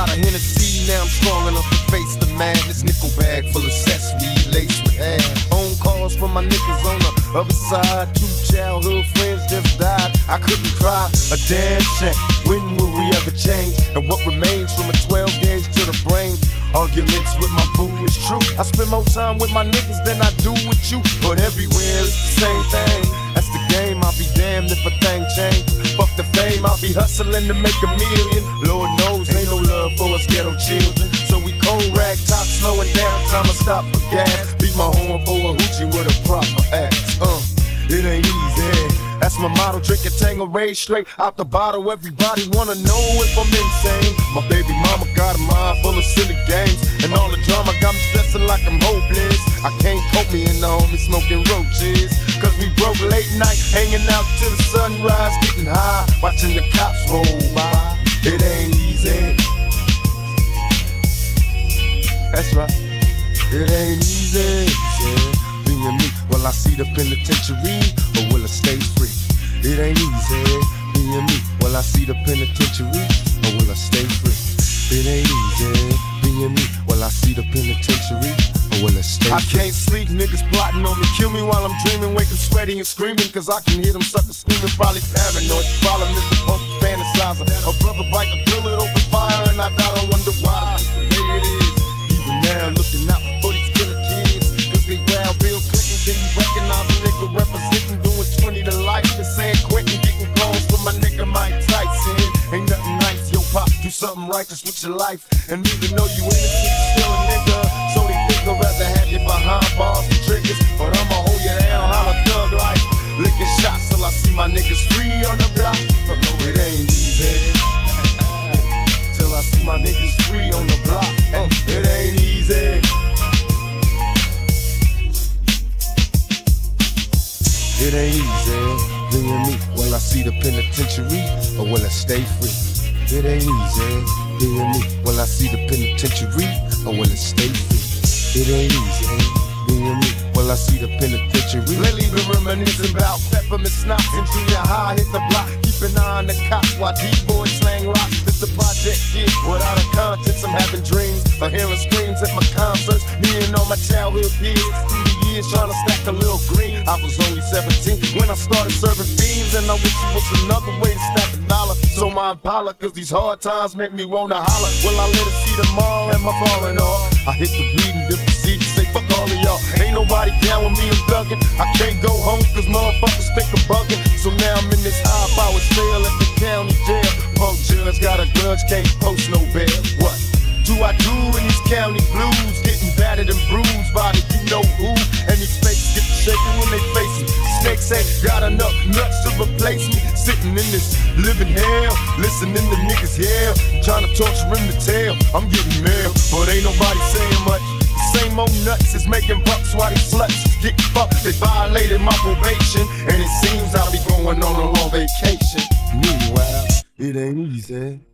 Shot of Hennessy, now I'm strong enough to face the madness. Nickel bag full of sesame, laced with ass. Phone calls from my niggas on the other side. 2 childhood friends just died. I couldn't cry a damn shame. When will we ever change? And what remains from a 12 gauge to the brain? Arguments with my boo is true. I spend more time with my niggas than I do with you. But everywhere it's the same thing. That's the game, I'll be damned if a thing change. Fuck the fame, I'll be hustling to make $1 million. Lord knows, ain't no love for us ghetto children. So we cold rag top, slowing down, time to stop for gas. Beat my horn for a hoochie with a proper ass. It ain't easy. That's my motto, drink a Tanqueray straight out the bottle. Everybody wanna know if I'm insane. My baby mama got a mind full of silly games, and all the drama got me stressing like I'm hopeless. I can't cope me in the homie smoking roaches, cause we broke late night, hanging out till the sunrise, getting high, watching the cops roll by. It ain't easy. That's right. It ain't easy. Yeah. Being me, will I see the penitentiary or will I stay free? It ain't easy. Being me, will I see the penitentiary or will I stay free? It ain't easy. Being me, will I see the penitentiary or will I stay free? I can't sleep, niggas plotting on me, kill me while I'm dreaming, waking sweaty and screaming, cause I can hear them suckers screaming, probably paranoid. Problem is the punk fantasizer. A brother bite a bullet, open fire, and I gotta wonder why. The way it is, even now looking out for these killer kids, cause they round Bill Clinton, can you recognize a nigga representing, doing 20 to life, and San Quentin, getting calls for my nigga Mike Tyson. Ain't nothing nice, yo pop, do something righteous with your life, and even though you innocent, you still a nigga, so they think I'd rather have you behind bars and triggers, but I'ma hold you down, holla thug life, licking shots till I see my niggas free on the block. But no, it ain't easy, till I see my niggas free on the block. It ain't easy. It ain't easy. Being me, will I see the penitentiary or will I stay free? It ain't easy. Being me, will I see the penitentiary or will I stay free? It ain't easy. Being me, will I see the penitentiary? Lately been reminiscing about peppermint schnapps and junior high, hit the block, keep an eye on the cops while D-boys slang rocks. It's a project kid without a conscience. I'm having dreams of hearing screams at my concerts. Me and all my childhood peers through the years trying to stack a little green. I was only 17 when I started serving fiends, and I wish it was another way to stack a dollar. So my Impala, cause these hard times make me wanna holler. Will I let her see tomorrow and my falling off? I hit the beat and dip the seat and say fuck all of y'all. Ain't nobody down with me, I'm thuggin'. I can't go home cause motherfuckers think I'm buggin'. So now I'm in this high-powered cell at the county jail. Punk judge got a grudge, can't post no bail. What do I do in these county blues? Getting battered and bruised by the you know who. And these fakes get to shaking when they face me. Snakes ain't got enough nuts to replace me. Sitting in this living hell, listening to niggas yell, trying to torture him to tell I'm getting mail, but ain't nobody saying much. Same old nuts is making bucks while these sluts get fucked. They violated my probation, and it seems I'll be going on a long vacation. Meanwhile, it ain't easy.